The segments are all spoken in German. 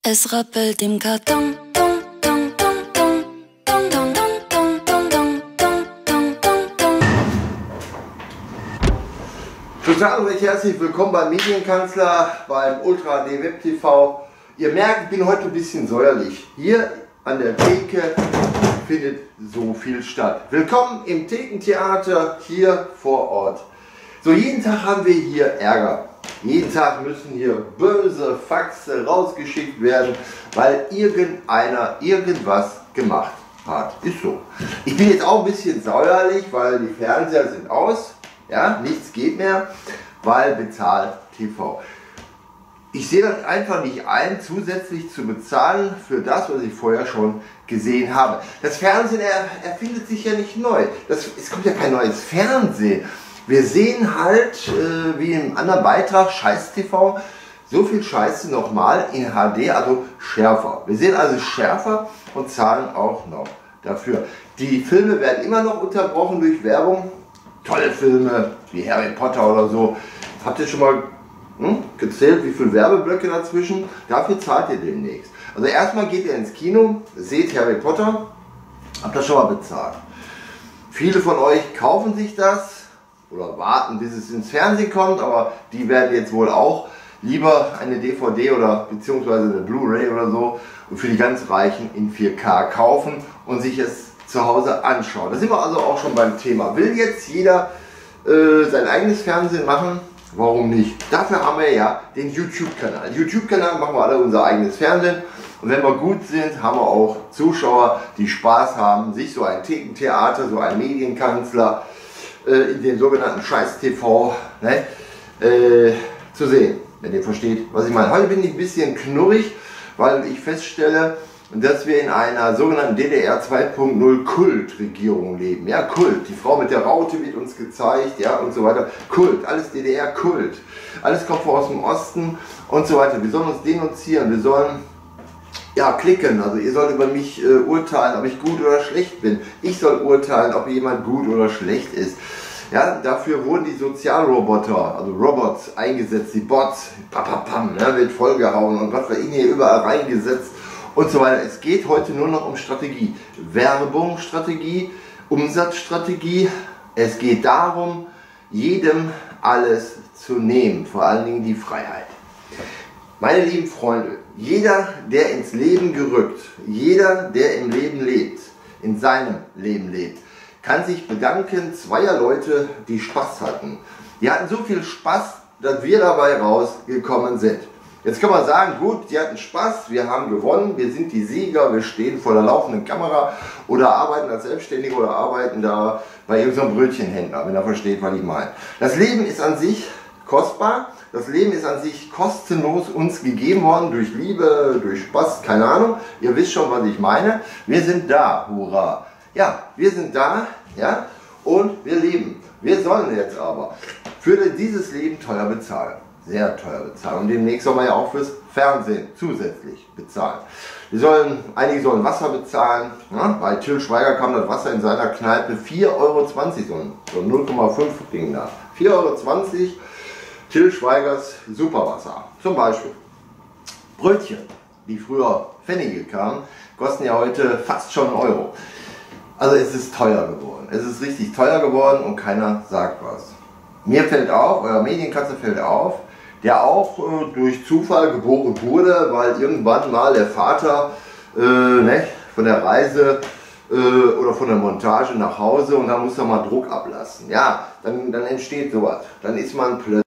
Es rappelt im Karton. Dong, dong, dong, dong. Dong, dong, dong, dong, dong, dong, dong, dong, dong. Total recht herzlich willkommen beim Medienkanzler, beim Ultra HD Web TV. Ihr merkt, ich bin heute ein bisschen säuerlich. Hier an der Theke findet so viel statt. Willkommen im Thekentheater hier vor Ort. So, jeden Tag haben wir hier Ärger. Jeden Tag müssen hier böse Faxe rausgeschickt werden, weil irgendeiner irgendwas gemacht hat. Ist so. Ich bin jetzt auch ein bisschen säuerlich, weil die Fernseher sind aus. Ja, nichts geht mehr, weil bezahlt TV. Ich sehe das einfach nicht ein, zusätzlich zu bezahlen für das, was ich vorher schon gesehen habe. Das Fernsehen erfindet sich ja nicht neu. Es kommt ja kein neues Fernsehen. Wir sehen halt, wie im anderen Beitrag, Scheiß TV, so viel Scheiße nochmal in HD, also schärfer. Wir sehen also schärfer und zahlen auch noch dafür. Die Filme werden immer noch unterbrochen durch Werbung. Tolle Filme wie Harry Potter oder so. Habt ihr schon mal gezählt, wie viele Werbeblöcke dazwischen? Dafür zahlt ihr demnächst. Also erstmal geht ihr ins Kino, seht Harry Potter, habt das schon mal bezahlt. Viele von euch kaufen sich das oder warten, bis es ins Fernsehen kommt, aber die werden jetzt wohl auch lieber eine DVD oder beziehungsweise eine Blu-ray oder so und für die ganz Reichen in 4K kaufen und sich es zu Hause anschauen. Da sind wir also auch schon beim Thema. Will jetzt jeder sein eigenes Fernsehen machen? Warum nicht? Dafür haben wir ja den YouTube-Kanal. YouTube-Kanal machen wir alle unser eigenes Fernsehen. Und wenn wir gut sind, haben wir auch Zuschauer, die Spaß haben, sich so ein Thekentheater, so ein Medienkanzler in den sogenannten Scheiß-TV zu sehen. Wenn ihr versteht, was ich meine. Heute bin ich ein bisschen knurrig, weil ich feststelle, dass wir in einer sogenannten DDR 2.0 Kultregierung leben. Ja, Kult. Die Frau mit der Raute wird uns gezeigt, ja, und so weiter. Kult, alles DDR-Kult. Alles kommt aus dem Osten und so weiter. Wir sollen uns denunzieren, wir sollen ja klicken. Also ihr sollt über mich urteilen, ob ich gut oder schlecht bin. Ich soll urteilen, ob jemand gut oder schlecht ist. Ja, dafür wurden die Sozialroboter, also Robots, eingesetzt, die Bots, papapam, ne, wird vollgehauen und was weiß ich hier überall reingesetzt. Und so weiter. Es geht heute nur noch um Strategie. Werbungsstrategie, Umsatzstrategie. Es geht darum, jedem alles zu nehmen, vor allen Dingen die Freiheit. Meine lieben Freunde, jeder, der ins Leben gerückt, jeder, der im Leben lebt, in seinem Leben lebt, kann sich bedanken zweier Leute, die Spaß hatten. Die hatten so viel Spaß, dass wir dabei rausgekommen sind. Jetzt kann man sagen, gut, die hatten Spaß, wir haben gewonnen, wir sind die Sieger, wir stehen vor der laufenden Kamera oder arbeiten als Selbstständige oder arbeiten da bei irgendeinem Brötchenhändler, wenn er versteht, was ich meine. Das Leben ist an sich kostbar, das Leben ist an sich kostenlos uns gegeben worden, durch Liebe, durch Spaß, keine Ahnung. Ihr wisst schon, was ich meine. Wir sind da, hurra. Ja, wir sind da, ja, und wir leben. Wir sollen jetzt aber für dieses Leben teuer bezahlen. Sehr teuer bezahlen. Und demnächst soll man ja auch fürs Fernsehen zusätzlich bezahlen. Einige sollen Wasser bezahlen. Ja? Bei Til Schweiger kam das Wasser in seiner Kneipe 4,20 Euro, so 0,5 Ding da. 4,20 Euro Til Schweigers Superwasser. Zum Beispiel Brötchen, die früher Pfennige kamen, kosten ja heute fast schon 1 Euro. Also es ist teuer geworden. Es ist richtig teuer geworden und keiner sagt was. Mir fällt auf, euer Medienkanzler fällt auf, der auch durch Zufall geboren wurde, weil irgendwann mal der Vater von der Reise oder von der Montage nach Hause und dann muss er mal Druck ablassen. Ja, dann entsteht sowas. Dann ist man plötzlich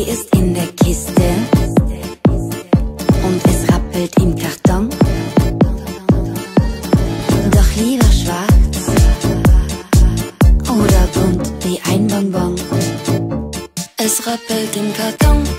ist in der Kiste und es rappelt im Karton. Doch lieber schwarz oder bunt wie ein Bonbon. Es rappelt im Karton.